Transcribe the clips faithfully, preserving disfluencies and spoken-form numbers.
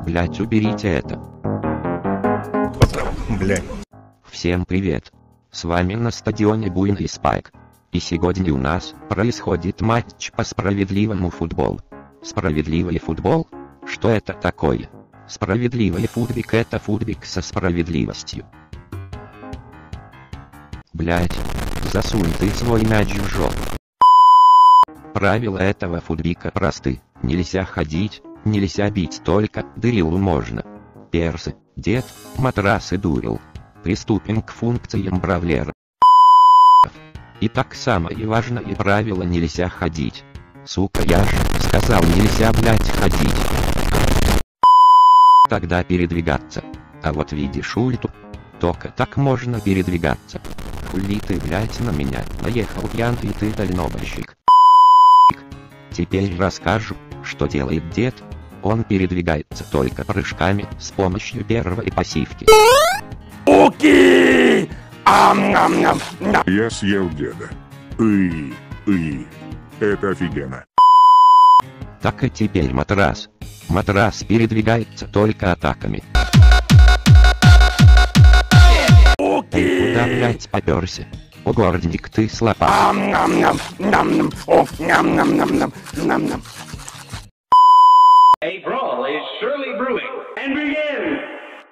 Блять, уберите это. Блять. Всем привет. С вами на стадионе Буйный Спайк. И сегодня у нас происходит матч по справедливому футболу. Справедливый футбол? Что это такое? Справедливый футбик — это футбик со справедливостью. Блять, засунь ты свой мяч в жопу. Правила этого футбика просты. Нельзя ходить, нельзя бить, только дрилу можно. Персы, дед, матрас и дурил. Приступим к функциям бравлера. Итак, самое важное правило: нельзя ходить. Сука, я же сказал, нельзя, блять, ходить. Тогда передвигаться. А вот видишь ульту? Только так можно передвигаться. Хули ты, блять, на меня наехал, пьяный ты дальнобойщик. Теперь расскажу, что делает дед. Он передвигается только прыжками с помощью первой пассивки. Окей! Ам-нам-нам! Я съел деда. И, и, это офигенно. Так и теперь матрас. Матрас передвигается только атаками. Ты куда, блять, попёрся? О, гордник, ты слабак. Ам-нам-нам! Нам-нам! О, ням-нам-нам-нам! Нам-нам! A brawl is surely brewing, and begin!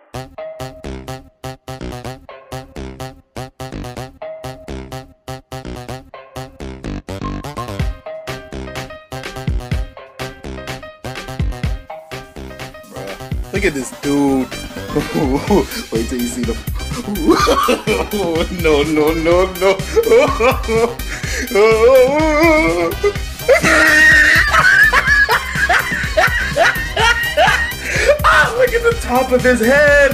Look at this dude. Wait till you see the. No, no, no, no. Ah, look at the top of his head.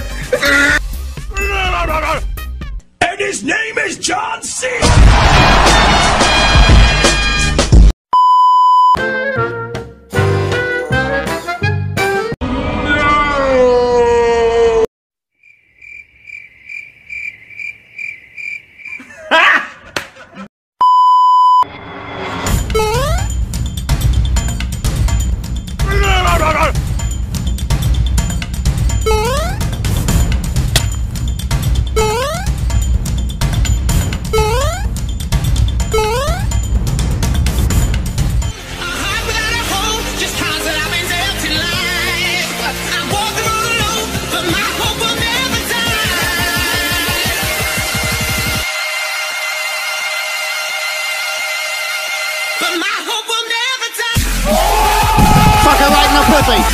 And his name is John C. Fuck her right in the pussy.